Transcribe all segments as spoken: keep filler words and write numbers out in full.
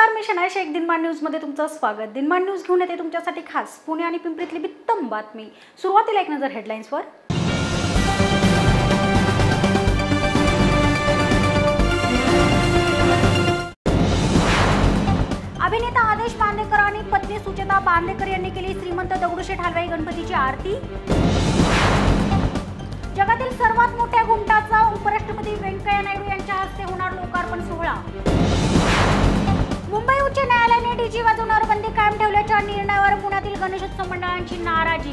नमस्कार, मी शनाय शेख. दिनमान न्यूजमध्ये तुमचं स्वागत. दिनमान न्यूज घेऊन येते तुमच्यासाठी खास पुणे आणि पिंपरीतली बित्तम बातमी. सुरुवातीला एक नजर हेडलाईन्सवर. अभिनेता आदेश बांदेकर आणि पत्नी सुचेता बांदेकर यांनी केली श्रीमंत दगडूशेठ हलवाई गणपतीची आरती. जगातील सर्वात मोठ्या घुमटाचा उपराष्ट्रपती व्यंकय्या नायडू यांच्या हस्ते होणार लोकार्पण सोहळा. मुंबई उच्च न्यायालयाने डीजे वाजवण्यावर बंदी कायम ठेवल्याच्या निर्णयावर पुण्यातील गणेशोत्सव मंडळांची नाराजी.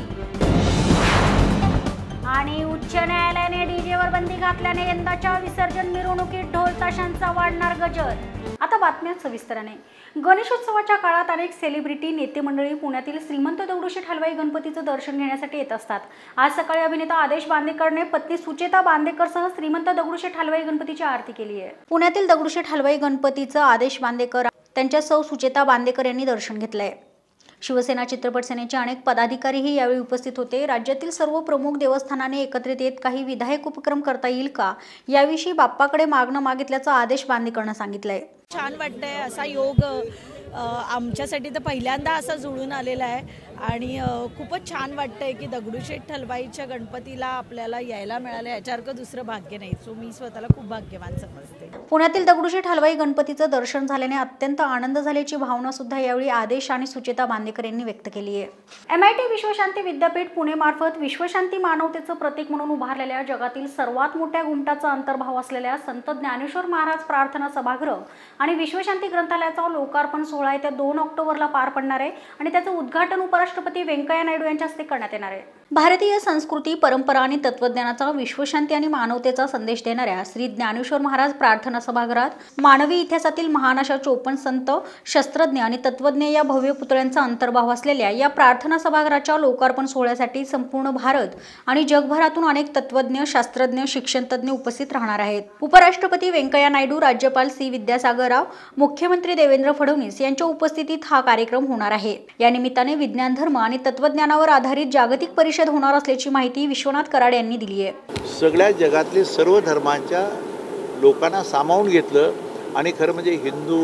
आणि उच्च न्यायालयाने डीजेवर बंदी घातल्याने यंदाच्या विसर्जन मिरवणुकीत ढोल ताशांचा वाढणार गजर. आता बातम्या सविस्तराने. गणेशोत्सवाच्या काळात अनेक सेलिब्रिटी नेते मंडळी पुण्यातील श्रीमंत दगडूशेठ हलवाई गणपतीचं दर्शन घेण्यासाठी येत असतात. आज सकाळी अभिनेता आदेश बांदेकरने पत्नी सुचेता बांदेकरसह श्रीमंत दगडूशेठ हलवाई गणपतीची आरती केली आहे. पुण्यातील दगडूशेठ हलवाई गणपतीचं आदेश बांदेकर त्यांच्या सौ सुचेता बांदेकर यांनी दर्शन घेतलंय. शिवसेना चित्रपट सेनेचे अनेक पदाधिकारीही यावेळी उपस्थित होते. राज्यातील सर्व प्रमुख देवस्थानाने एकत्रित येत काही विधायक उपक्रम करता येईल का याविषयी बाप्पाकडे मागणं मागितल्याचं आदेश बांदेकरनं सांगितलंय. छान वाटतंय, असा योग आमच्यासाठी तर पहिल्यांदा असा जुळून आलेला आहे आणि खूपच छान वाटतंय की दगडूशेठ हलवाईच्या गणपतीला आपल्याला यायला मिळालं. याच्यासारखं दुसरं भाग्य नाही. सो मी स्वतःला खूप भाग्यवान समजते. पुण्यातील दगडूशेठ हलवाई गणपतीचं दर्शन झाल्याने अत्यंत आनंद झाल्याची भावना सुद्धा यावेळी आदेश आणि सुचेता बांदेकर यांनी व्यक्त केली आहे. एम आय टी विश्वशांती विद्यापीठ पुणे मार्फत विश्वशांती मानवतेचं प्रतीक म्हणून उभारलेल्या जगातील सर्वात मोठ्या घुमटाचा अंतर्भाव असलेल्या संत ज्ञानेश्वर महाराज प्रार्थना सभागृह आणि विश्वशांती ग्रंथालयाचा लोकार्पण सोहळा येत्या दोन ऑक्टोबरला पार पडणार आहे आणि त्याचं उद्घाटन उपराष्ट्रपती व्यंकय्या नायडू यांच्या हस्ते करण्यात येणार आहे. भारतीय संस्कृती, परंपरा आणि तत्वज्ञानाचा विश्वशांती आणि मानवतेचा संदेश देणाऱ्या श्री ज्ञानेश्वर महाराज प्रार्थना सभागृहात मानवी इतिहासातील महान अशा चोपन्न संत, शस्त्रज्ञ आणि तत्वज्ञ या भव्य पुतळ्यांचा अंतर्भाव असलेल्या या प्रार्थना सभागृहाच्या लोकार्पण सोहळ्यासाठी संपूर्ण भारत आणि जगभरातून अनेक तत्वज्ञ, शास्त्रज्ञ, शिक्षणतज्ञ उपस्थित राहणार आहेत. उपराष्ट्रपती व्यंकय्या नायडू, राज्यपाल सी विद्यासागर राव, मुख्यमंत्री देवेंद्र फडणवीस यांच्या उपस्थितीत हा कार्यक्रम होणार आहे. या निमित्ताने विज्ञान, धर्म आणि तत्वज्ञानावर आधारित जागतिक परिषद होणार असल्याची माहिती विश्वनाथ कराड यांनी दिली आहे. सगळ्या जगातले सर्व धर्मांच्या लोकांना सामावून घेतलं आणि खरं म्हणजे हिंदू,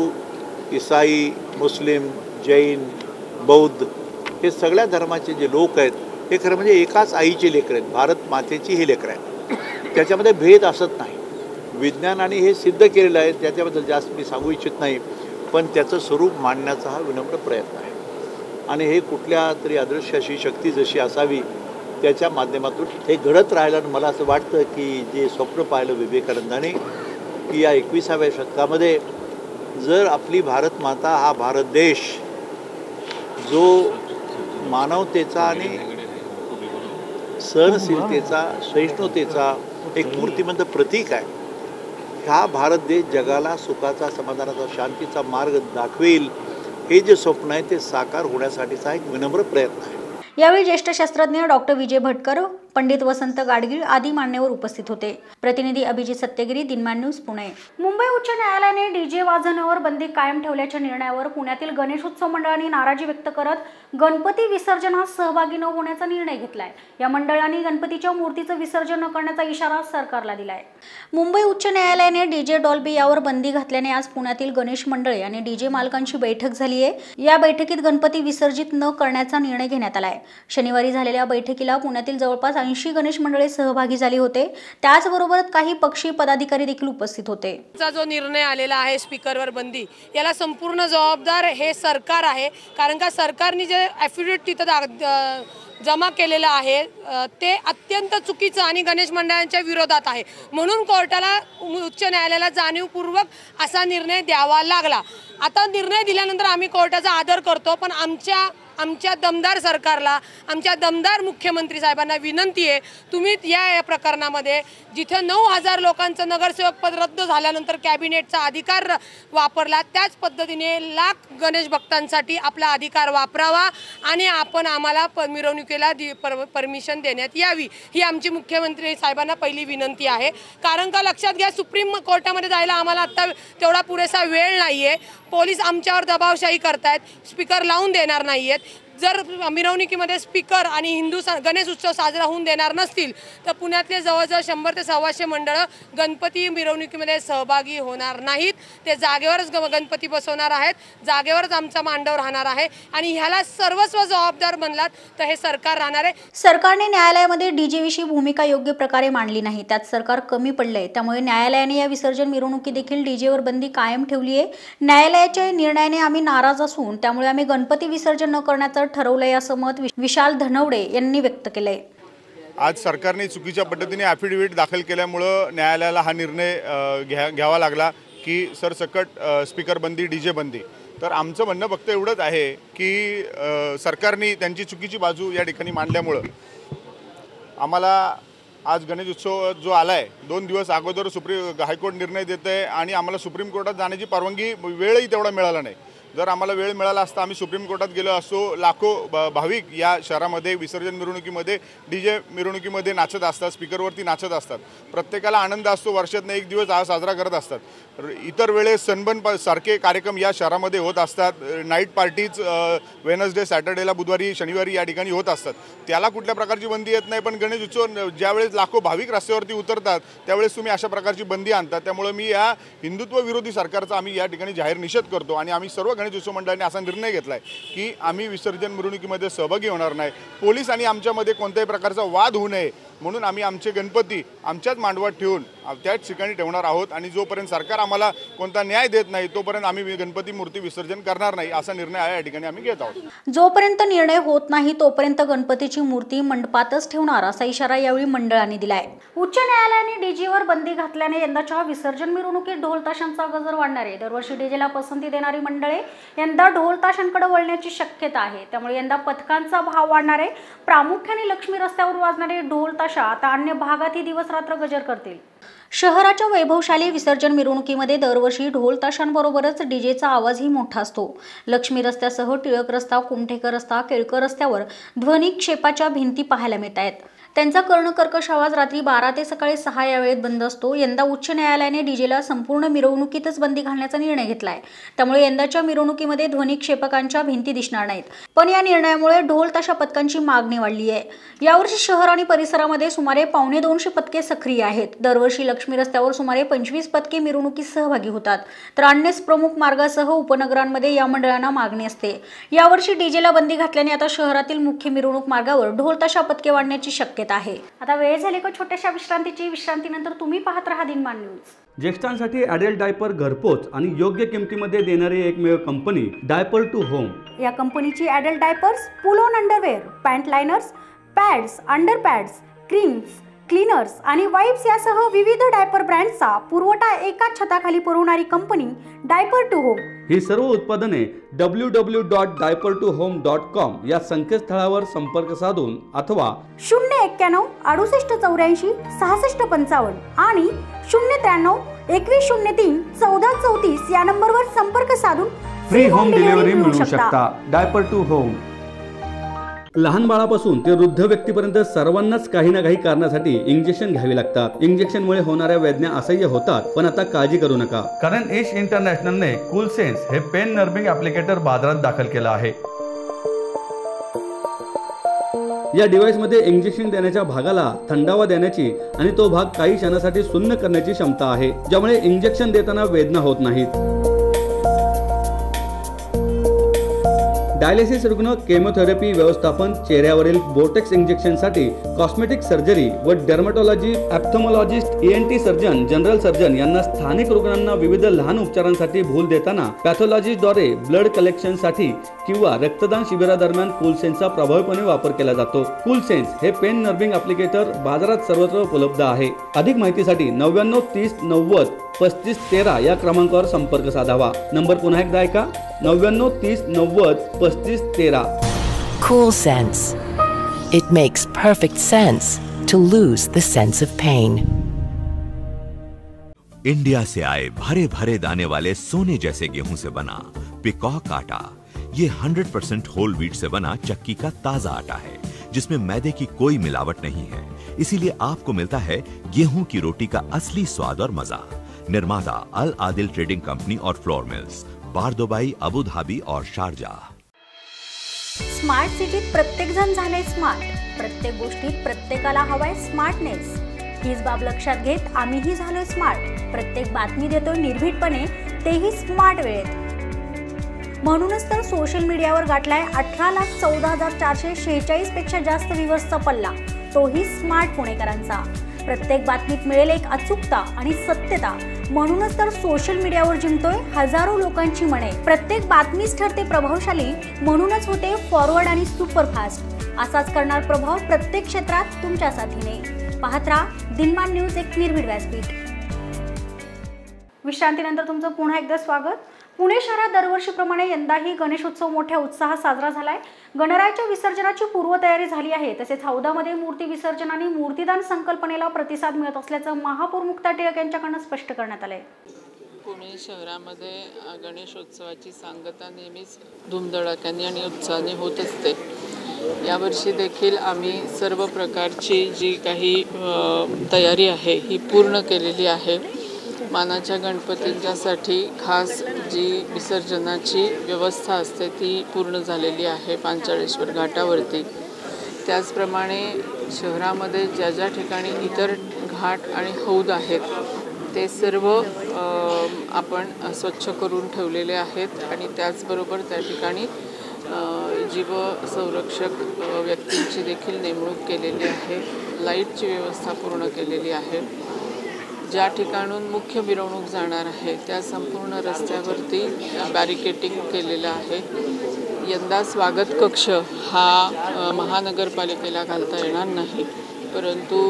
ईसाई, मुस्लिम, जैन, बौद्ध हे सगळ्या धर्माचे जे लोक आहेत हे खरं म्हणजे एकाच आईचे लेकरं आहेत. भारत मातेची ही लेकरं आहेत. त्याच्यामध्ये भेद असत नाही. विज्ञानाने हे सिद्ध केलेलं आहे. त्याच्याबद्दल जास्त मी सांगू इच्छित नाही, पण त्याचं स्वरूप मांडण्याचा हा विनम्र प्रयत्न आहे. आणि हे कुठल्या तरी अदृश्य अशी शक्ती जशी असावी त्याच्या माध्यमातून हे घडत राहिलं. आणि मला असं वाटतं की जे स्वप्न पाहिलं विवेकानंदाने की या एकविसाव्या शतकामध्ये जर आपली भारत माता, हा भारत देश जो मानवतेचा आणि सहनशीलतेचा, सहिष्णुतेचा एक मूर्तिमंत प्रतीक आहे, हा भारत देश जगाला सुखाचा, समाधानाचा, शांतीचा मार्ग दाखवेल, हे जे स्वप्न आहे ते साकार होण्यासाठीचा एक विनम्र प्रयत्न आहे. यावेळी ज्येष्ठ शास्त्रज्ञ डॉक्टर विजय भटकर, पंडित वसंत गाडगीळ आदी मान्यवर उपस्थित होते. प्रतिनिधी अभिजित सत्यगिरी, दिनमान न्यूज, पुणे. मुंबई उच्च न्यायालयाने डीजे वाजवण्यावर बंदी कायम ठेवल्याच्या निर्णयावर पुण्यातील गणेशोत्सव मंडळांनी नाराजी व्यक्त करत गणपती विसर्जनात सहभागी न होण्याचा निर्णय घेतलाय. या मंडळांनी गणपतीच्या मूर्तीचं विसर्जन न करण्याचा इशारा सरकारला दिलाय. मुंबई उच्च न्यायालयाने डीजे डॉल्बी यावर बंदी घातल्याने आज पुण्यातील गणेश मंडळे आणि डीजे मालकांची बैठक झाली आहे. या बैठकीत गणपती विसर्जित न करण्याचा निर्णय घेण्यात आलाय. शनिवारी झालेल्या बैठकीला पुण्यातील जवळपास ऐंशी गणेश मंडळे सहभागी झाले होते. त्याचबरोबर काही पक्षी पदाधिकारी देखील उपस्थित होते. जो निर्णय आलेला आहे स्पीकरवर बंदी, याला संपूर्ण जबाबदार हे सरकार आहे. कारण का सरकारने जे ॲफिडेविट तिथं जमा केलेलं आहे ते अत्यंत चुकीचं आणि गणेश मंडळांच्या विरोधात आहे. म्हणून कोर्टाला, उच्च न्यायालयाला जाणीवपूर्वक असा निर्णय द्यावा लागला. आता निर्णय दिल्यानंतर आम्ही कोर्टाचा आदर करतो, पण आमच्या आमच्या दमदार सरकारला, आमच्या दमदार मुख्यमंत्री साहेबांना विनंती आहे, तुम्ही या या प्रकरणामध्ये जिथे नऊ हजार लोकांचं नगरसेवक पद रद्द झाल्यानंतर कॅबिनेटचा अधिकार वापरला, त्याच पद्धतीने लाख गणेश भक्तांसाठी आपला अधिकार वापरावा आणि आपण आम्हाला प मिरवणुकीला दि पर परमिशन देण्यात यावी, ही आमची मुख्यमंत्री साहेबांना पहिली विनंती आहे. कारण का लक्षात घ्या, सुप्रीम कोर्टामध्ये जायला आम्हाला आत्ता तेवढा पुरेसा वेळ नाही आहे. पोलीस आमच्यावर दबावशाही करतायत, स्पीकर लावून देणार नाही आहेत. जर मिरवणुकीमध्ये स्पीकर आणि हिंदू सा गणेश उत्सव साजरा होऊन देणार नसतील तर पुण्यातले जवळजवळ शंभर ते सव्वाशे मंडळं गणपती मिरवणुकीमध्ये सहभागी होणार नाहीत. ते जागेवरच ग गणपती बसवणार आहेत, जागेवरच आमचा मांडव राहणार आहे आणि ह्याला सर्वस्व जबाबदार बनलात तर हे सरकार राहणार आहे. सरकारने न्यायालयामध्ये डीजे विषयी भूमिका योग्य प्रकारे मांडली नाही, त्यात सरकार कमी पडलंय. त्यामुळे न्यायालयाने या विसर्जन मिरवणुकी देखील डीजेवर बंदी कायम ठेवली आहे. न्यायालयाच्या निर्णयाने आम्ही नाराज असून त्यामुळे आम्ही गणपती विसर्जन न करण्याचं ठरवलंय असं मत विशाल धनवडे यांनी व्यक्त केलंय. आज सरकारने चुकीच्या पद्धतीने ॲफिडेव्हिट दाखल केल्यामुळं न्यायालयाला हा निर्णय घ्या घ्यावा लागला की सरसकट स्पीकर बंदी, डीजे बंदी. तर आमचं म्हणणं फक्त एवढंच आहे की सरकारने त्यांची चुकीची बाजू या ठिकाणी मांडल्यामुळं आम्हाला आज गणेश उत्सव जो आला आहे दोन दिवस अगोदर सुप्रीम हायकोर्ट निर्णय देत आहे आणि आम्हाला सुप्रीम कोर्टात जाण्याची परवानगी वेळही तेवढा मिळाला नाही. जर आम्हाला वेळ मिळाला असता आम्ही सुप्रीम कोर्टात गेलो असतो. लाखो भाविक या शहरामध्ये विसर्जन मिरवणुकीमध्ये, डीजे मिरवणुकीमध्ये नाचत असतात, स्पीकरवरती नाचत असतात. प्रत्येकाला आनंद असतो, वर्षातनं एक दिवस हा साजरा करत असतात. इतर वेळेस सनबर्न सारखे कार्यक्रम या शहरामध्ये होत असतात. नाईट पार्टीज वेनसडे, सॅटर्डेला, बुधवारी, शनिवारी या ठिकाणी होत असतात. त्याला कुठल्या प्रकारची बंदी येत नाही. पण गणेश उत्सव ज्यावेळेस लाखो भाविक रस्त्यावरती उतरतात त्यावेळेस तुम्ही अशा प्रकारची बंदी आणतात. त्यामुळे मी या हिंदुत्व विरोधी सरकारचा आम्ही या ठिकाणी जाहीर निषेध करतो आणि आम्ही सर्व गणेश उत्सव मंडळाने असा निर्णय घेतला आहे की आम्ही विसर्जन मिरवणुकीमध्ये सहभागी होणार नाही. पोलीस आणि आमच्यामध्ये कोणत्याही प्रकारचा वाद होऊ नये म्हणून आम्ही आमचे गणपती आमच्याच मांडवात ठेवून त्याच ठिकाणी ठेवणार आहोत आणि जोपर्यंत सरकार आम्हाला कोणता न्याय देत नाही तोपर्यंत आम्ही गणपती मूर्ती विसर्जन करणार नाही असा निर्णय या ठिकाणी आम्ही घेत आहोत. जोपर्यंत निर्णय होत नाही तोपर्यंत गणपतीची मूर्ती मंडपातच ठेवणार असा इशारा यावेळी मंडळाने दिलाय. उच्च न्यायालयाने डीजेवर बंदी घातल्याने यंदाच्या विसर्जन मिरवणुकीत ढोल ताशांचा गजर वाढणार आहे. दरवर्षी डीजेला पसंती देणारी मंडळे यंदा ढोल ताशांकडे वळण्याची शक्यता आहे. त्यामुळे यंदा पथकांचा भाव वाढणार आहे. प्रामुख्याने लक्ष्मी रस्त्यावर वाजणारे ढोल ताशा आता अन्य भागातही दिवस रात्र गजर करतील. शहराच्या वैभवशाली विसर्जन मिरवणुकीमध्ये दरवर्षी ढोल ताशांबरोबरच डीजेचा आवाजही मोठा असतो. लक्ष्मी रस्त्यासह टिळक रस्ता, कुमठेकर रस्ता, केळकर रस्त्यावर ध्वनी क्षेपाच्या भिंती पाहायला मिळत आहेत. त्यांचा कर्णकर्कश आवाज रात्री बारा ते सकाळी सहा या वेळेत बंद असतो. यंदा उच्च न्यायालयाने डीजेला संपूर्ण मिरवणुकीतच बंदी घालण्याचा निर्णय घेतलाय. त्यामुळे यंदाच्या मिरवणुकीमध्ये ध्वनी क्षेपकांच्या भिंती दिसणार नाहीत. पण या निर्णयामुळे ढोल ताशा पथकांची मागणी वाढली आहे. यावर्षी शहर आणि परिसरामध्ये सुमारे पावणे दोनशे पथके सक्रिय आहेत. दरवर्षी लक्ष्मी रस्त्यावर सुमारे पंचवीस पथके मिरवणुकीत सहभागी होतात. तर अन्य प्रमुख मार्गासह उपनगरांमध्ये या मंडळांना मागणी असते. यावर्षी डीजेला बंदी घातल्याने आता शहरातील मुख्य मिरवणूक मार्गावर ढोल ताशा पथके वाढण्याची शक्यता आहे. आता वेळ झाली का छोट्याशा विश्रांतीची. विश्रांतीनंतर तुम्ही पाहत राहा दिनमान न्यूज. ज्येष्ठांसाठी ॲडल्ट डायपर घरपोच आणि योग्य किमतीमध्ये देणारी एकमेव कंपनी डायपर टू होम. या कंपनीची adult diapers, pull on underwear, pant liners, pads, under pads, creams, cleaners आणि वाइप्स यासह विविध डायपर ब्रँड्सचा पुरवठा एकाच छताखाली पुरवणारी कंपनी डायपर टू होम. ही सर्व उत्पादने W W dot diaper to home dot com या संकेतस्थळावर संपर्क साधून अथवा शून्य एक्क्याण्णव अडुसष्ट चौऱ्याऐंशी सहासष्ट पंचावन्न आणि शून्य त्र्याण्णव एकवीस शून्य तीन चौदा चौतीस या नंबरवर संपर्क साधून फ्री होम डिलिव्हरी मिळवू शकता. Diaper to home. लहान बाळापासून ते वृद्ध व्यक्तीपर्यंत सर्वांनाच काही ना काही कारणासाठी इंजेक्शन घ्यावी लागतात. इंजेक्शनमुळे होणाऱ्या वेदना असह्य होतात. पण आता काळजी करू नका, कारण एश इंटरनॅशनलने कूल सेन्स हे पेन नर्विंग ॲप्लिकेटर बाजारात दाखल केलं आहे. या डिव्हाइसमध्ये इंजेक्शन देण्याच्या भागाला थंडावा देण्याची आणि तो भाग काही क्षणासाठी सुन्न करण्याची क्षमता आहे, ज्यामुळे इंजेक्शन देताना वेदना होत नाहीत. डायलिसिस रुग्ण, केमोथेरपी व्यवस्थापन, चेहऱ्यावरील बोटेक्स इंजेक्शनसाठी, कॉस्मेटिक सर्जरी व dermatology, ophthalmologist, ENT surgeon, general surgeon यांना स्थानिक रुग्णांना विविध लहान उपचारांसाठी भूल देताना पॅथॉलॉजीद्वारे ब्लड कलेक्शनसाठी किंवा रक्तदान शिबिरादरम्यान कूलसेन्सचा प्रभावीपणे वापर केला जातो. कूलसेन्स हे पेन नर्विंग ॲप्लिकेटर बाजारात सर्वत्र उपलब्ध आहे. अधिक माहितीसाठी नव्याण्णव तीस नव्वद पस्तीस तेरा या क्रमांकावर संपर्क साधावा. नंबर पुन्हा एकदा ऐका, नव्याण्णव तीस नव्वद पस्तीस तेरा. Cool Sense. It makes perfect sense to lose the sense of pain. India से आए भरे भरे दाने वाले सोने जैसे गेहूं से बना पिकॉक आटा। ये हंड्रेड परसेंट होल व्हीट से बना चक्की का ताजा आटा है जिसमें मैदे की कोई मिलावट नहीं है, इसीलिए आपको मिलता है गेहूं की रोटी का असली स्वाद और मजा। निर्माता अल आदिल ट्रेडिंग कंपनी और flour mills, Bur Dubai, Abu Dhabi और शारजाह। स्मार्ट सिटीत प्रत्येकजण झाले स्मार्ट. प्रत्येक गोष्टीत प्रत्येकाला हवाय स्मार्टनेस. हीच बाब लक्षात घेत आम्हीही झालोय स्मार्ट. प्रत्येक बातमी देतोय निर्भीडपणे, तेही स्मार्ट वेळेत. म्हणूनच तर सोशल मीडियावर गाठलाय अठरा लाख चौदा हजार चारशे शेहेचाळीस पेक्षा जास्त व्ह्यूअर्सचा पल्ला, तोही स्मार्ट पुणेकरांचा. प्रत्येक बातमीत मिळेल एक अचूकता आणि सत्यता. म्हणूनच तर सोशल मीडियावर जिंकतोय हजारो लोकांची मने. प्रत्येक बातमीच ठरते प्रभावशाली, म्हणूनच होते फॉरवर्ड आणि सुपरफास्ट. असाच करणार प्रभाव प्रत्येक क्षेत्रात तुमच्या साथीने. पाहत राहा दिनमान न्यूज, एक निर्भीड व्यासपीठ. विश्रांतीनंतर तुमचं पुन्हा एकदा स्वागत. पुणे शहरात दरवर्षीप्रमाणे यंदाही गणेशोत्सव मोठ्या उत्साहात साजरा झालाय. गणरायाच्या विसर्जनाची पूर्वतयारी झाली आहे. तसेच हौदामध्ये मूर्ती विसर्जन आणि मूर्तीदान संकल्पनेला प्रतिसाद मिळत असल्याचं महापौर मुक्ता टिळक यांच्याकडून स्पष्ट करण्यात आलंय. पुणे शहरामध्ये गणेशोत्सवाची सांगता नेहमीच धूमधडाक्याने आणि उत्साहाने होत असते. यावर्षी देखील आम्ही सर्व प्रकारची जी काही तयारी आहे ही पूर्ण केलेली आहे. मानाच्या गणपतींच्यासाठी खास जी विसर्जनाची व्यवस्था असते ती पूर्ण झालेली आहे पांचाळेश्वर घाटावरती. त्याचप्रमाणे शहरामध्ये ज्या ज्या ठिकाणी इतर घाट आणि हौद आहेत ते सर्व आपण स्वच्छ करून ठेवलेले आहेत आणि त्याचबरोबर त्या ठिकाणी जीव संरक्षक व्यक्तींची देखील नेमणूक केलेली आहे. लाईटची व्यवस्था पूर्ण केलेली आहे. ज्या ठिकाणून मुख्य मिरवणूक जाणार आहे त्या संपूर्ण रस्त्यावरती बॅरिकेटिंग केलेलं आहे. यंदा स्वागत कक्ष हा महानगरपालिकेला घालता येणार नाही, परंतु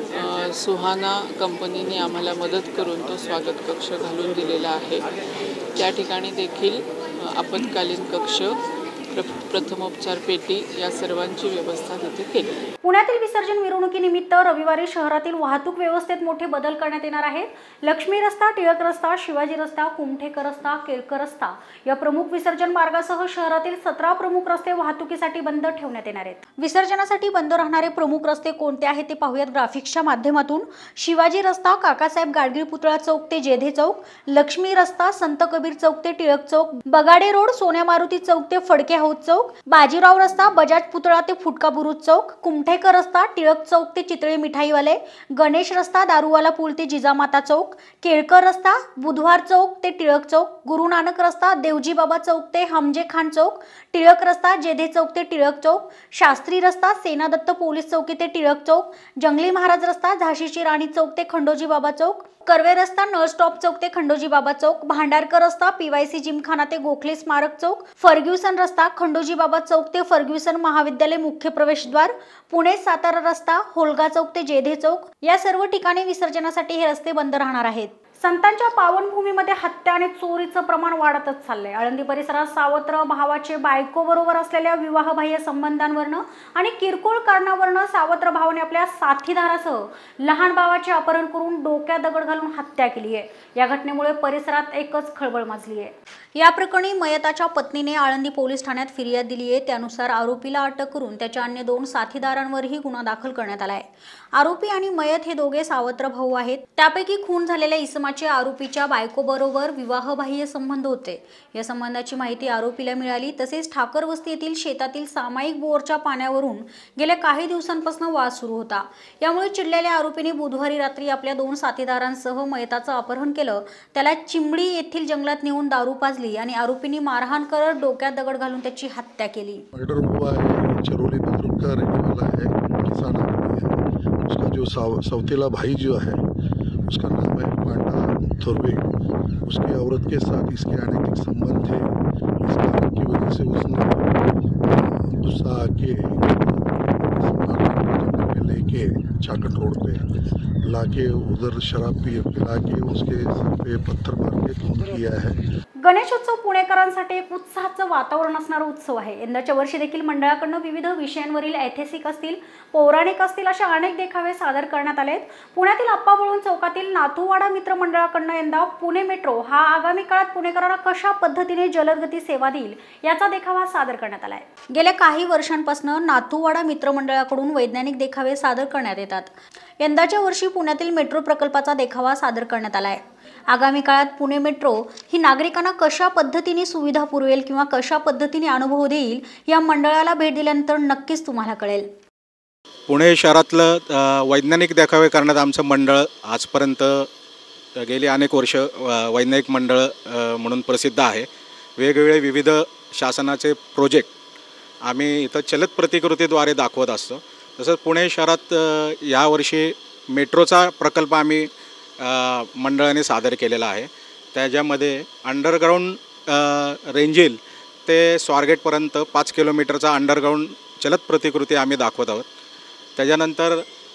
सुहाना कंपनीने आम्हाला मदत करून तो स्वागत कक्ष घालून दिलेला आहे. त्या ठिकाणी देखील आपत्कालीन कक्ष, प्रथमोपचार पेटी या सर्वांची व्यवस्था तिथे केली. पुण्यातील विसर्जन मिरवणुकीनिमित्त रविवारी शहरातील वाहतूक व्यवस्थेत मोठे बदल करण्यात येणार आहेत. लक्ष्मी रस्ता, टिळक रस्ता, शिवाजी रस्ता, कुमठेकर रस्ता, केळकर रस्ता या प्रमुख विसर्जन मार्गासह शहरातील सतरा प्रमुख रस्ते वाहतुकीसाठी बंद ठेवण्यात येणार आहेत. विसर्जनासाठी बंद राहणारे प्रमुख रस्ते कोणते आहेत ते पाहूयात ग्राफिक्सच्या माध्यमातून. शिवाजी रस्ता, काकासाहेब गाडगीळ पुतळा चौक ते जेधे चौक. लक्ष्मी रस्ता, संत कबीर चौक ते टिळक चौक. बगाडे रोड, सोन्या मारुती चौक ते फडके हौद चौक. बाजीराव रस्ता, बजाज पुतळा ते फुटका बुरुज चौक. कुमठेकर रस्ता, टिळक चौक ते चितळे मिठाईवाले. गणेश रस्ता, दारूवाला पूल ते जिजामाता चौक. केळकर रस्ता, बुधवार चौक ते टिळक चौक. गुरु नानक रस्ता, देवजी बाबा चौक ते हमजे खान चौक. टिळक रस्ता, जेधे चौक ते टिळक चौक. शास्त्री रस्ता, सेनादत्त पोलीस चौकी ते टिळक चौक. जंगली महाराज रस्ता, झाशीची राणी चौक ते खंडोजी बाबा चौक. कर्वे रस्ता, नळ स्टॉप चौक ते खंडोजी बाबा चौक. भांडारकर रस्ता, पीवायसी जिमखाना ते गोखले स्मारक चौक. फर्ग्युसन रस्ता, खंडोजी बाबा चौक ते फर्ग्युसन महाविद्यालय मुख्य प्रवेशद्वार. पुणे सातारा रस्ता, होलगा चौक ते जेधे चौक. या सर्व ठिकाणी विसर्जनासाठी हे रस्ते बंद राहणार आहेत. संतांच्या पावनभूमीमध्ये हत्या आणि चोरीचं प्रमाण वाढतच चाललंय. आळंदी परिसरात सावत्र भावाचे बायको बरोबर असलेल्या विवाहबाह्य संबंधांवरनं आणि किरकोळ कारणावरनं सावत्र भावाने आपल्या साथीदारासह लहान भावाचे अपहरण करून डोक्यात दगड घालून हत्या केली आहे. या घटनेमुळे परिसरात एकच खळबळ माजली आहे. या प्रकरणी मयताच्या पत्नीने आळंदी पोलीस ठाण्यात फिर्याद दिली आहे. त्यानुसार आरोपीला अटक करून त्याच्या अन्य दोन साथीदारांवरही गुन्हा दाखल करण्यात आला आहे. आरोपी आणि मयत हे दोघे सावत्र भाऊ आहेत. त्यापैकी खून झालेल्या इसमाचे आरोपीच्या बायकोबरोबर विवाहबाह्य संबंध होते. या संबंधाची माहिती आरोपीला मिळाली. तसेच ठाकर वस्ती येथील शेतातील सामायिक बोरच्या पाण्यावरून गेल्या काही दिवसांपासून वाद सुरू होता. यामुळे चिडलेल्या आरोपीने बुधवारी रात्री आपल्या दोन साथीदारांसह मयताचं अपहरण केलं. त्याला चिंबडी येथील जंगलात नेऊन दारू पाजली आणि आरोपींनी मारहाण करत डोक्यात दगड घालून त्याची हत्या केली. मर्डर हुआ है, चरोली बुजुर्ग का रहने वाला है, किसान आदमी है. उसका जो सौतेला भाई जो है उसका नाम है पांडा थोरवे. उसकी औरत के साथ इसके अनैतिक संबंध थे. इस कारण की वजह से उसने गुस्सा आके लेके चाकट रोड पे लाके उधर शराब पी पिला के उसके सर पे पत्थर मार के खून किया है. गणेशोत्सव पुणेकरांसाठी एक उत्साहाचं वातावरण असणारा उत्सव आहे. यंदाच्या वर्षी देखील मंडळाकडून विविध विषयांवरील ऐतिहासिक असतील, पौराणिक असतील अशा अनेक देखावे सादर करण्यात आलेत. पुण्यातील आप्पा बळवंत चौकातील नाथूवाडा मित्र मंडळाकडून यंदा पुणे मेट्रो हा आगामी काळात पुणेकरांना कशा पद्धतीने जलदगती सेवा देईल याचा देखावा सादर करण्यात आलाय. गेल्या काही वर्षांपासून नाथूवाडा मित्र मंडळाकडून वैज्ञानिक देखावे सादर करण्यात येतात. यंदाच्या वर्षी पुण्यातील मेट्रो प्रकल्पाचा देखावा सादर करण्यात आलाय. आगामी काळात पुणे मेट्रो ही नागरिकांना कशा पद्धतीने सुविधा पुरवेल किंवा कशा पद्धतीने अनुभव देईल या मंडळाला भेट दिल्यानंतर नक्कीच तुम्हाला कळेल. पुणे शहरातलं वैज्ञानिक देखावे करण्यात आमचं मंडळ आजपर्यंत गेली अनेक वर्ष वैज्ञानिक मंडळ म्हणून प्रसिद्ध आहे. वेगवेगळे विविध शासनाचे प्रोजेक्ट आम्ही इथं चलित प्रतिकृतीद्वारे दाखवत असतो. तसंच पुणे शहरात यावर्षी मेट्रोचा प्रकल्प आम्ही मंडळाने सादर केलेला आहे. त्याच्यामध्ये अंडरग्राऊंड रेंजिल ते स्वारगेटपर्यंत पाच किलोमीटरचा अंडरग्राऊंड चलित प्रतिकृती आम्ही दाखवत आहोत. त्याच्यानंतर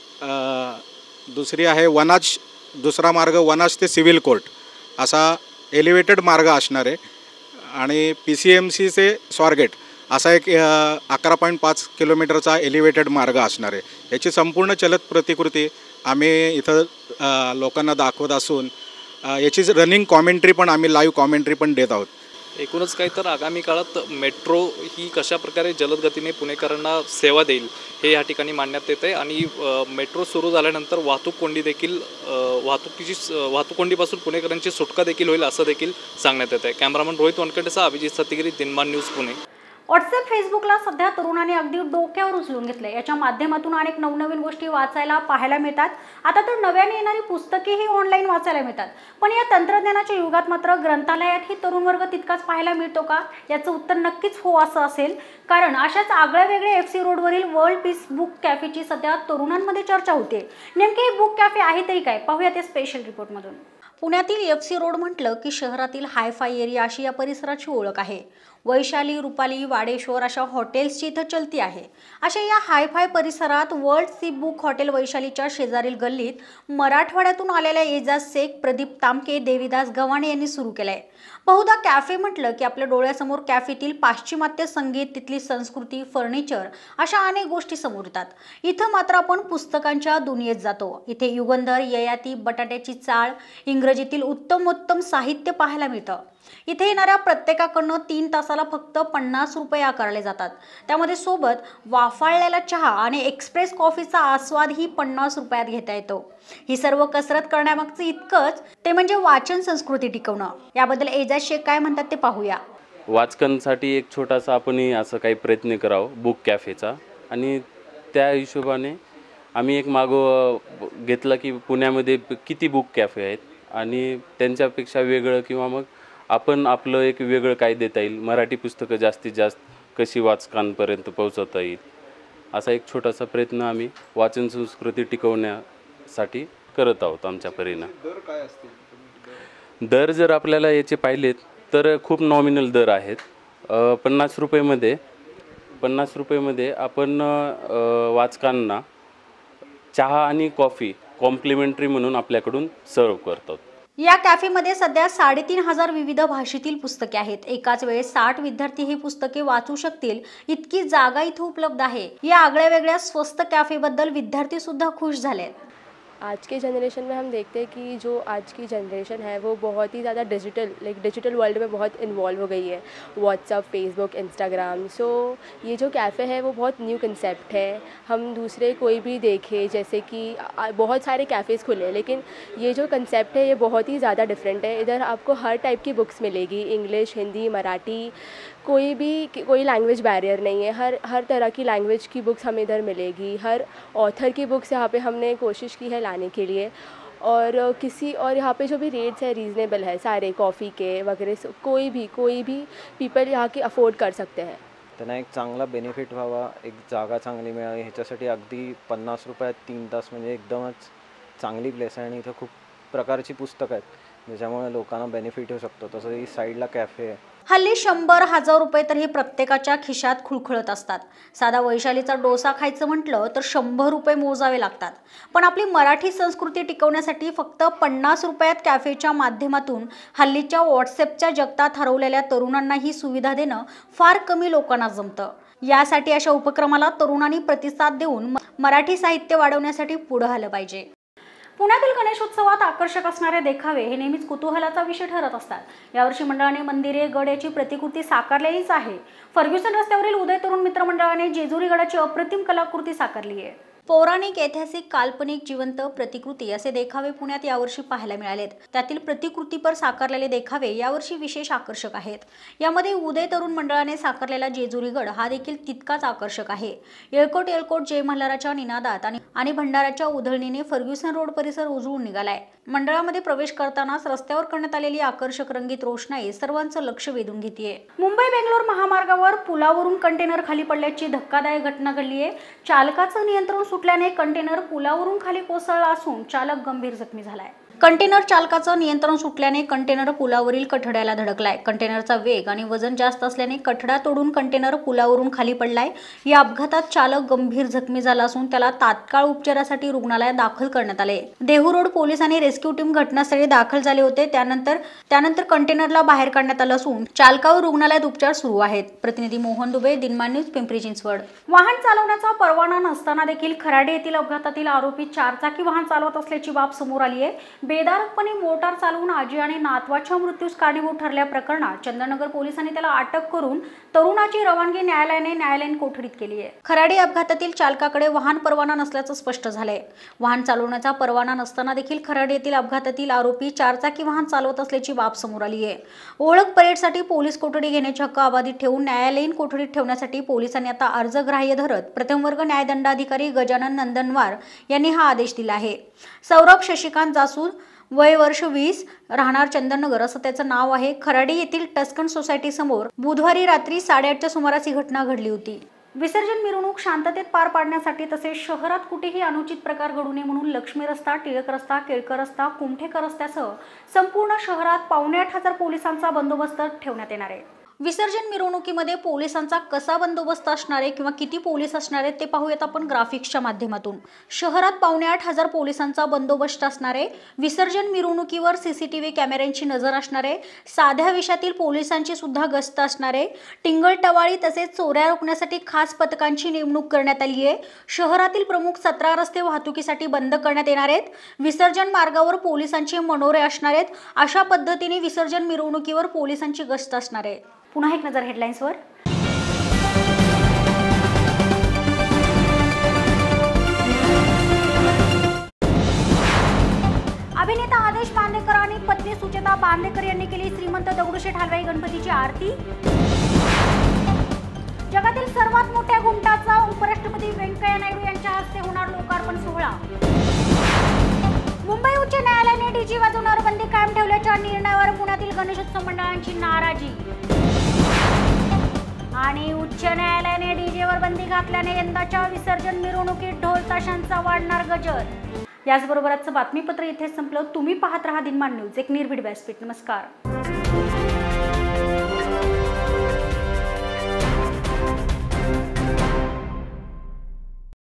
दुसरी आहे वनाज दुसरा मार्ग वनाज ते सिव्हिल कोर्ट असा एलिव्हेटेड मार्ग असणार आहे आणि पी सी एम सीचे स्वारगेट असा एक अकरा पॉईंट पाच किलोमीटरचा एलिव्हेटेड मार्ग असणार आहे. याची संपूर्ण चलित प्रतिकृती आम्ही इथं लोकांना दाखवत असून याची रनिंग कॉमेंट्री पण आम्ही लाईव्ह कॉमेंट्री पण देत आहोत. एकूणच काही तर आगामी काळात मेट्रो ही कशा प्रकारे जलद गतीने पुणेकरांना सेवा देईल हे या ठिकाणी मांडण्यात येत आहे आणि मेट्रो सुरू झाल्यानंतर वाहतूक कोंडी देखील वाहतुकीची वाहतूक कोंडीपासून पुणेकरांची सुटका देखील होईल असं देखील सांगण्यात येत आहे. कॅमेरामन रोहित वानखेडेसह अभिजित सत्तिगिरी, दिनमान न्यूज, पुणे. व्हॉट्सअप फेसबुकला सध्या तरुणांनी अगदी डोक्यावर उचलून घेतलंय. याच्या माध्यमातून अनेक नवनवीन गोष्टी वाचायला पाहायला मिळतात. आता तर नव्याने येणारी पुस्तकेही ऑनलाईन वाचायला मिळतात. पण या तंत्रज्ञानाच्या युगात मात्र ग्रंथालयातही तरुण वर्ग तितकाच पाहायला मिळतो का? याचं उत्तर नक्कीच हो असं असेल. कारण अशाच आगळ्या वेगळ्या एफ सी रोडवरील वर्ल्ड पीस बुक कॅफेची सध्या तरुणांमध्ये चर्चा होते. नेमके हे बुक कॅफे आहे तरी काय, पाहूया ते स्पेशल रिपोर्टमधून. पुण्यातील एफ सी रोड म्हटलं की शहरातील हायफाय एरिया अशी या परिसराची ओळख आहे. वैशाली, रुपाली, वाडेश्वर अशा हॉटेल्सची इथं चलती आहे. अशा या हायफाय परिसरात वर्ल्ड सी बुक हॉटेल वैशालीच्या शेजारील गल्लीत मराठवाड्यातून आलेल्या एजाज शेख, प्रदीप तामके, देवीदास गव्हाणे यांनी सुरू केलंय. बहुधा कॅफे म्हटलं की आपल्या डोळ्यासमोर कॅफेतील पाश्चिमात्य संगीत, तिथली संस्कृती, फर्निचर अशा अनेक गोष्टी समोर येतात. इथं मात्र आपण पुस्तकांच्या दुनियेत जातो. इथे युगंधर, ययाती, बटाट्याची चाळ, इंग्रजीतील उत्तमोत्तम साहित्य पाहायला मिळतं. इथे येणाऱ्या प्रत्येकाकडनं तीन तासाला फक्त पन्नास रुपये आकारले जातात. त्यामध्ये सोबत वाफाळलेला चहा आणि एक्सप्रेस कॉफीचा आस्वादही पन्नास रुपयात घेता येतो. ही सर्व कसरत करण्यामागचं इतकंच ते म्हणजे वाचन संस्कृती टिकवणं. याबद्दल एजाज शेख काय म्हणतात ते पाहूया. वाचकांसाठी एक छोटासा आपणही असं काही प्रयत्न करावं बुक कॅफेचा, आणि त्या हिशोबाने आम्ही एक मागो घेतला की पुण्यामध्ये किती बुक कॅफे आहेत आणि त्यांच्यापेक्षा वेगळं किंवा मग आपण आपलं एक वेगळं काय देता येईल, मराठी पुस्तकं जास्तीत जास्त कशी वाचकांपर्यंत पोहोचवता येईल, असा एक छोटासा प्रयत्न आम्ही वाचन संस्कृती टिकवण्यासाठी करत आहोत आमच्या परीनं. दर काय असतील? दर जर आपल्याला याचे पाहिलेत तर खूप नॉमिनल दर आहेत. पन्नास रुपयेमध्ये पन्नास रुपयेमध्ये आपण वाचकांना चहा आणि कॉफी कॉम्प्लिमेंटरी म्हणून आपल्याकडून सर्व करतात. या कॅफेमध्ये सध्या साडेतीन हजार विविध भाषेतील पुस्तके आहेत. एकाच वेळेस साठ विद्यार्थी ही पुस्तके वाचू शकतील इतकी जागा इथे उपलब्ध आहे. या आगळ्या वेगळ्या स्वस्त कॅफेबद्दल विद्यार्थी सुद्धा खुश झाले. आज के जनरेशन में हम देखते हैं कि जो आज की जनरेशन है वो बहुत ही ज़्यादा डिजिटल लाइक डिजिटल वर्ल्ड में बहुत इन्वॉल्व हो गई है. WhatsApp, Facebook, Instagram. सो ये जो कैफ़े है वो बहुत न्यू कंसेप्ट है. हम दूसरे कोई भी देखें जैसे कि बहुत सारे कैफ़ेज़ खुले, लेकिन ये जो कंसेप्ट है ये बहुत ही ज़्यादा डिफरेंट है. इधर आपको हर टाइप की बुक्स मिलेगी, इंग्लिश, हिंदी, मराठी, कोई भी कोई लैंग्वेज बैरियर नहीं है. हर हर तरह की लैंग्वेज की बुक्स हमें इधर मिलेगी. हर ऑथर की बुक्स यहाँ पे हमने कोशिश की है लाने के लिए. और किसी और यहाँ पे जो भी रेट्स है रीज़नेबल है सारे कॉफ़ी के वगैरह. कोई भी कोई भी पीपल यहाँ की अफोर्ड कर सकते हैं. त्यांना एक चांगला बेनिफिट व्हावा, एक जागा चांगली मिळावी ह्याच्यासाठी अगदी पन्नास रुपयात तीन तास म्हणजे एकदमच चांगली प्लेस आहे. आणि इथं खूप प्रकारची पुस्तकं आहेत ज्याच्यामुळे लोकांना बेनिफिट होऊ शकतो. तसं ही साईडला कॅफे आहे. हल्ली शंभर हजार रुपये तर हे प्रत्येकाच्या खिशात खुळखुळत असतात. साधा वैशालीचा डोसा खायचं म्हटलं तर शंभर रुपये मोजावे लागतात. पण आपली मराठी संस्कृती टिकवण्यासाठी फक्त पन्नास रुपयात कॅफेच्या माध्यमातून हल्लीच्या व्हॉट्सअपच्या जगतात हरवलेल्या तरुणांना ही सुविधा देणं फार कमी लोकांना जमतं. यासाठी अशा उपक्रमाला तरुणांनी प्रतिसाद देऊन मराठी साहित्य वाढवण्यासाठी पुढे आलं पाहिजे. पुण्यातील गणेशोत्सवात आकर्षक असणारे देखावे हे नेहमीच कुतूहलाचा विषय ठरत असतात. यावर्षी मंडळाने मंदिरे, गड याची प्रतिकृती साकारलेलीच आहे. फर्ग्युसन रस्त्यावरील उदय तरुण मित्र मंडळाने जेजुरी गडाची अप्रतिम कलाकृती साकारली आहे. पौराणिक, ऐतिहासिक, काल्पनिक, जिवंत, प्रतिकृती असे देखावे पुण्यात यावर्षी पाहायला मिळालेत. त्यातील प्रतिकृतीपर साकारलेले देखावे यावर्षी विशेष आकर्षक आहेत. यामध्ये उदय तरुण मंडळाने साकारलेला जेजुरी गड हा देखील तितकाच आकर्षक आहे. येळकोट येळकोट जय मल्हाराच्या निनादात आणि आणि भंडाऱ्याच्या उधळणीने फर्ग्युसन रोड परिसर उजळून निघालाय. मंडळामध्ये प्रवेश करतानाच रस्त्यावर करण्यात आलेली आकर्षक रंगीत रोषणाई सर्वांचं लक्ष वेधून घेतेय. मुंबई बेंगलोर महामार्गावर पुलावरून कंटेनर खाली पडल्याची धक्कादायक घटना घडली आहे. चालकाचं नियंत्रण सुटल्याने कंटेनर पुलावरून खाली कोसळला असून चालक गंभीर जखमी झालाय. कंटेनर चालकाचं नियंत्रण सुटल्याने कंटेनर पुलावरील कठड्याला धडकलाय. कंटेनरचा वेग आणि वजन जास्त असल्याने कठडा तोडून कंटेनर पुलावरून खाली पडलाय. या अपघातात चालक गंभीर जखमी झाला असून त्याला तात्काळ उपचारासाठी रुग्णालयात दाखल करण्यात आले. देहू रोड पोलिसांनी रेस्क्यू टीम घटनास्थळी दाखल झाले होते. त्यानंतर त्यानंतर कंटेनरला बाहेर काढण्यात आलं असून चालकावर रुग्णालयात उपचार सुरू आहेत. प्रतिनिधी मोहन दुबे, दिनमान न्यूज, पिंपरी चिंचवड. वाहन चालवण्याचा परवाना नसताना देखील खराडे येथील अपघातातील आरोपी चारचाकी वाहन चालवत असल्याची बाब समोर आली आहे. बेदारकपणे मोटार चालवून आजी आणि नातवाच्या मृत्यूस कारणीभूत ठरल्या प्रकरणात चंदननगर पोलिसांनी त्याला अटक करून तरुणाची रवानगी न्यायालयाने न्यायालयीन कोठडीत केली आहे. खराडे अपघातातील चालकाकडे वाहन परवाना नसल्याचं स्पष्ट झालंय. वाहन चालवण्याचा परवाना नसताना देखील खराडे येथील अपघातातील आरोपी चारचाकी वाहन चालवत असल्याची बाब समोर आली आहे. ओळख परेडसाठी पोलीस कोठडी घेण्याची हक्क अबाधित ठेवून न्यायालयीन कोठडीत ठेवण्यासाठी पोलिसांनी आता अर्ज ग्राह्य धरत प्रथम वर्ग न्यायदंडाधिकारी गजानन नंदनवार यांनी हा आदेश दिला आहे. सौरभ शशिकांत जासूर, वय वर्ष वीस, राहणार चंदननगर असं त्याचं नाव आहे. खराडी येथील टस्कन सोसायटी समोर बुधवारी रात्री साडेआठच्या सुमारास ही घटना घडली होती. विसर्जन मिरवणूक शांततेत पार पाडण्यासाठी तसेच शहरात कुठेही अनुचित प्रकार घडू नये म्हणून लक्ष्मी रस्ता, टिळक रस्ता, केळकर रस्ता, कुमठेकर रस्त्यासह संपूर्ण शहरात पावणे आठ हजार पोलिसांचा बंदोबस्त ठेवण्यात येणार आहे. विसर्जन मिरवणुकीमध्ये पोलिसांचा कसा बंदोबस्त असणार आहे किंवा किती पोलीस असणार आहेत ते पाहूयात आपण ग्राफिक्सच्या माध्यमातून. शहरात पावणे आठ हजार पोलिसांचा बंदोबस्त असणार आहे. विसर्जन मिरवणुकीवर सीसीटीव्ही कॅमेऱ्यांची नजर असणार आहे. साध्या वेशातील पोलिसांची सुद्धा गस्त असणार आहे. टिंगलटवाळी तसेच चोऱ्या रोखण्यासाठी खास पथकांची नेमणूक करण्यात आली आहे. शहरातील प्रमुख सतरा रस्ते वाहतुकीसाठी बंद करण्यात येणार आहेत. विसर्जन मार्गावर पोलिसांचे मनोरे असणार आहेत. अशा पद्धतीने विसर्जन मिरवणुकीवर पोलिसांची गस्त असणार आहे. पुन्हा एक नजर हेडलाईन्सवर. अभिनेता आदेश बांदेकर आणि पत्नी सुचेता बांदेकर यांनी केली श्रीमंत दगडूशेठ हलवाई गणपतीची आरती. जगातील सर्वात मोठ्या घुमटाचा उपराष्ट्रपती व्यंकय्या नायडू यांच्या हस्ते होणार लोकार्पण सोहळा. मुंबई उच्च न्यायालयाने डीजे वाजवण्यावर बंदी कायम ठेवल्याच्या निर्णयावर पुण्यातील गणेशोत्सव मंडळांची नाराजी. आणि उच्च न्यायालयाने डीजेवर बंदी घातल्याने यंदाच्या विसर्जन मिरवणुकीत ढोल ताशांचा वाढणार गजर. याचबरोबर आजचं बातमीपत्र इथे संपलं. तुम्ही पाहत राहा दिनमान न्यूज, एक निर्भीड व्यासपीठ. नमस्कार.